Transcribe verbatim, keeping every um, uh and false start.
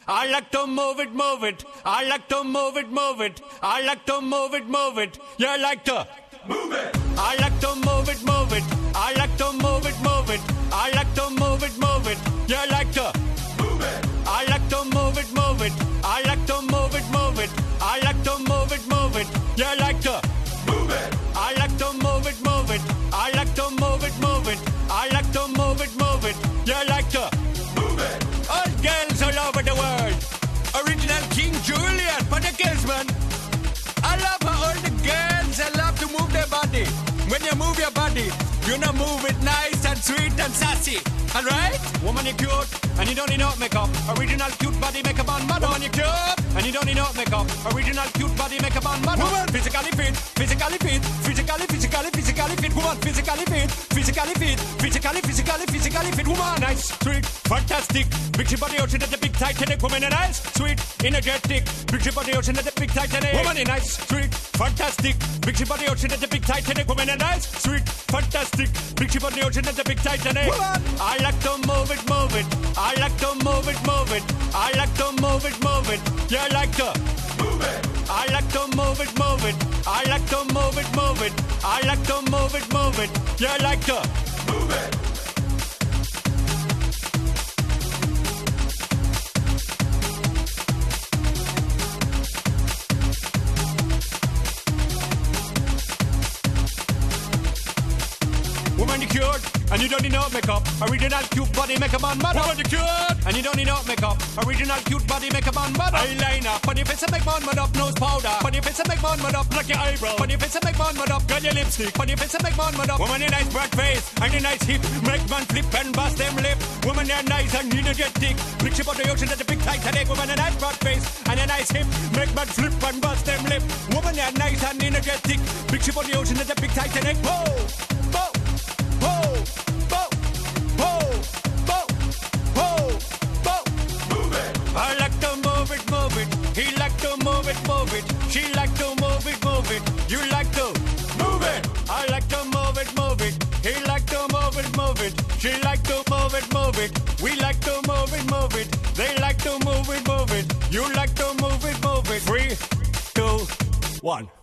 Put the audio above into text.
I like to move it, move it. I like to move it, move it. I like to move it, move it. You like to move it. I like to move it, move it. I like to move it, move it. I like to move it, move it. You like to move it. I like to move it, move it. I like to move it, move it. I like to move it, move it. You like to move it. I like to move it, move it. I like to move it, move it. I like to move it, move it. You like to move it. All girls all over the world. Original King Julien for the girls, man. I love how all the girls I love to move their body. When you move your body, you know move it nice and sweet and sassy. Alright? Woman, you cute, and you don't need no makeup. Original cute body makeup on model. Woman, you cute, and you don't need no makeup. Original cute body makeup on model. Woman, physically fit, physically fit, physically, physically, physically fit. Woman, physically fit, physically fit, physically, physically, physically fit. Woman, nice, sweet, fantastic. Big ship body ocean at the big Titanic. Woman, nice, sweet, energetic. Big ship body ocean at the big Titanic. Woman, nice, sweet, fantastic. Big ship body ocean at the big Titanic. Woman, nice, sweet, fantastic. Big ship body ocean at the big Titanic. Woman, I like to move it, move it. I like to move it, move it. I like to move it, move it. You like to move it. I like to move it, move it. I like to move it, move it. I like to move it, move it. You like to move it. Woman, you cute, and you don't need no makeup. Original cute body makeup on model. Woman, you cute, and you don't need no makeup. Original cute body makeup on model. Eyeliner, funny face and make man mud up. Nose powder, funny face and make man mud up. Like your eyebrow, funny face and make man mud up. Girl, your lipstick, funny face and make man mud up. Woman, you nice broad face and a nice hip. Make man flip and bust them lip. Woman, you're nice and energetic. Big ship on the ocean at the big Titanic. Woman, a nice broad face and a nice hip. Make man flip and bust them lip. Woman, you're nice and energetic. Big ship on the ocean at the big Titanic. Whoa, whoa. Whoa, whoa, whoa, whoa, whoa, whoa. Move it. I like to move it, move it. He like to move it, move it. She like to move it, move it. You like to move it. I like to move it, move it. He like to move it, move it. She like to move it, move it. We like to move it, move it. They like to move it, move it. You like to move it, move it. Three, two, one.